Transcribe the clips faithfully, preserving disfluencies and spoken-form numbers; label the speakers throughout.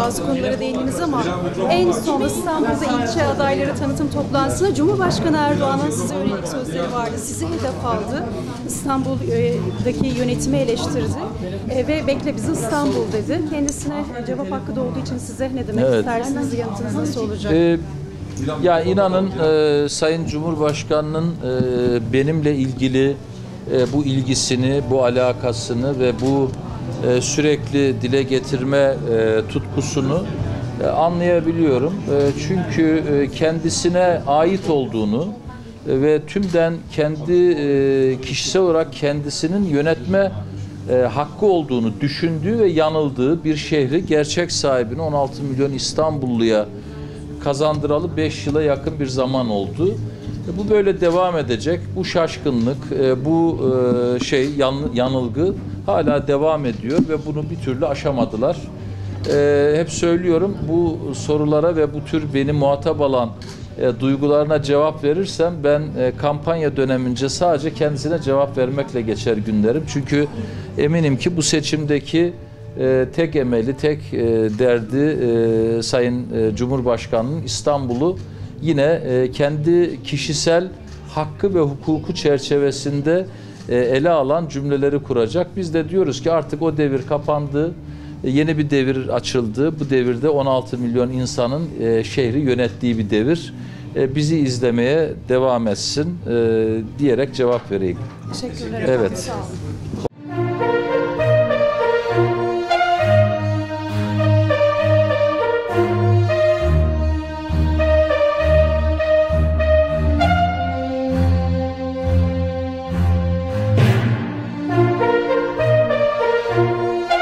Speaker 1: bazı konulara değindiniz ama en son İstanbul'da ilçe adayları tanıtım toplantısında Cumhurbaşkanı Erdoğan'ın size yönelik sözleri vardı. Sizi hedef aldı. İstanbul'daki yönetimi eleştirdi. E, ve bekle bizi İstanbul dedi. Kendisine cevap hakkı doğduğu için size ne demek
Speaker 2: Evet.
Speaker 1: istersiniz? Yanıtınız nasıl olacak?
Speaker 2: Ee, ya inanın e, Sayın Cumhurbaşkanı'nın e, benimle ilgili e, bu ilgisini, bu alakasını ve bu e, sürekli dile getirme e, tutkusunu e, anlayabiliyorum. E, çünkü e, kendisine ait olduğunu e, ve tümden kendi e, kişisel olarak kendisinin yönetme e, hakkı olduğunu düşündüğü ve yanıldığı bir şehri gerçek sahibine on altı milyon İstanbulluya kazandıralı beş yıla yakın bir zaman oldu. Bu böyle devam edecek. Bu şaşkınlık, bu şey yanılgı hala devam ediyor ve bunu bir türlü aşamadılar. Hep söylüyorum, bu sorulara ve bu tür beni muhatap alan duygularına cevap verirsem ben kampanya dönemince sadece kendisine cevap vermekle geçer günlerim. Çünkü eminim ki bu seçimdeki Ee, tek emeli, tek e, derdi e, Sayın e, Cumhurbaşkanı'nın İstanbul'u yine e, kendi kişisel hakkı ve hukuku çerçevesinde e, ele alan cümleleri kuracak. Biz de diyoruz ki artık o devir kapandı, e, yeni bir devir açıldı. Bu devirde on altı milyon insanın e, şehri yönettiği bir devir. E, bizi izlemeye devam etsin e, diyerek cevap vereyim.
Speaker 1: Teşekkürler.
Speaker 2: Evet.
Speaker 1: Sağ olun.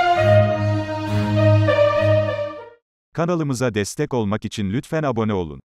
Speaker 3: Kanalımıza destek olmak için lütfen abone olun.